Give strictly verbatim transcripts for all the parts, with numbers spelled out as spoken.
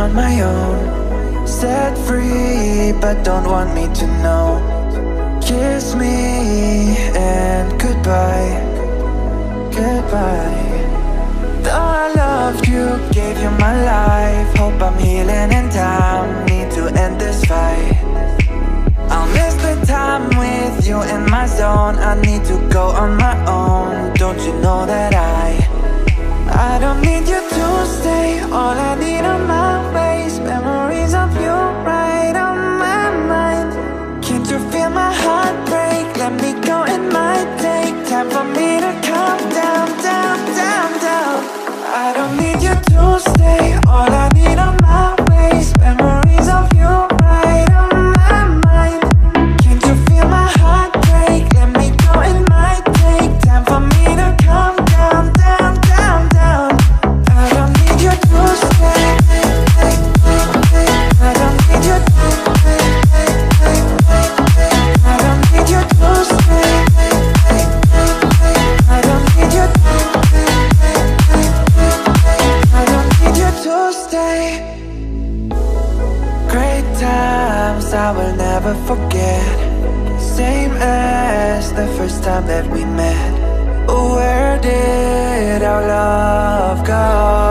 on my own. Set free, but don't want me to know. Kiss me and goodbye, goodbye. Though I loved you, gave you my life. Hope I'm healing in time, need to end this fight. I'll miss the time with you in my zone. I need to go on my own. Don't you know that I I don't need you to stay. All I need are my ways. Memories of you right on my mind. Can't you feel my heart break? Let me go, it might take time for me to calm down, down, down, down. I don't need you to stay. All I need are my ways. Memories of you right on my mind. Can't you feel my heart break? Let me go, it might take time for me to calm down, down, down, down. I don't need you to stay. I don't need you to stay. I don't need you to stay. I don't need you to I don't need you to stay. Great times I will never forget. Same as the first time that we met. Where did our love go?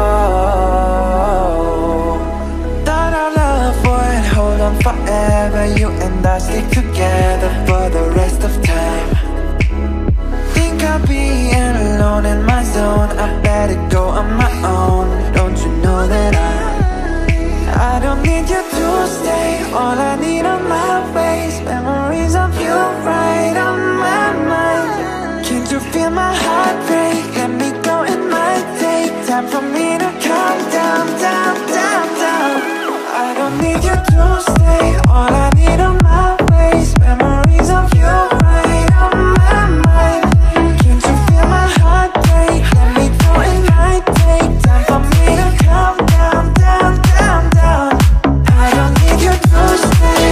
Thought our love would hold on forever. You and I stick together for the rest of time. Think I'll be alone in my zone. I better go on my own. Don't you know that I I don't need you to stay. All I need are my ways. Memories of you right on my mind. Can't you feel my heart break? Let me go, it might take time for me to calm down, down, down, down. I don't need you to stay. All I need are my ways. Memories of you right on my mind. Can't you feel my heart break? Let me go, it might take time for me to calm down, down, down, down. I don't need you to stay.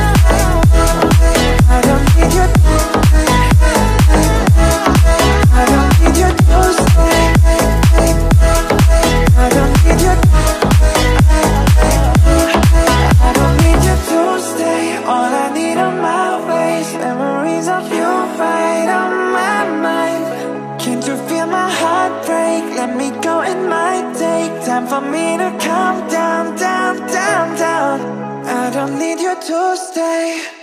I don't need you to I don't need you to stay. I don't need you to I don't need you to stay. All I need are my ways. Memories of you right on my mind. Can't you feel my heart break? Let me go, it might take time for me to calm down, down, down, down. I don't need you to stay.